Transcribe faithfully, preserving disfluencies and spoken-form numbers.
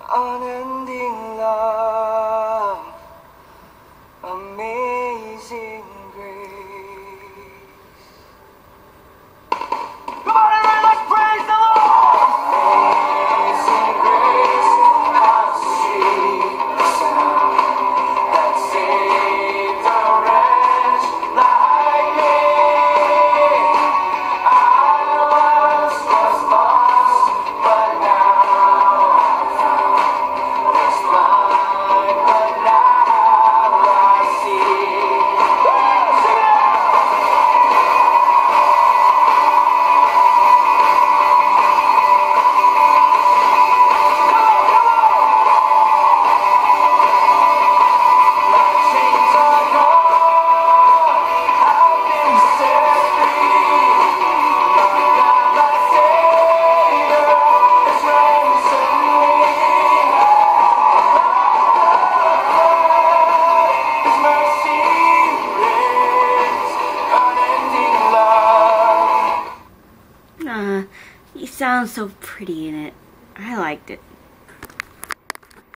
unending love, amazing grace. Come on, everybody, let's praise the Lord! Amazing grace, how sweet the sound that saved a wretch like me. I once was lost, but now I'm found. Was blind, but now I see. Sing it out! My chains are gone, I've been set free. My God, my Savior, has ransomed me. His mercy reigns, unending love. Ah, he sounds so pretty in it. I liked it.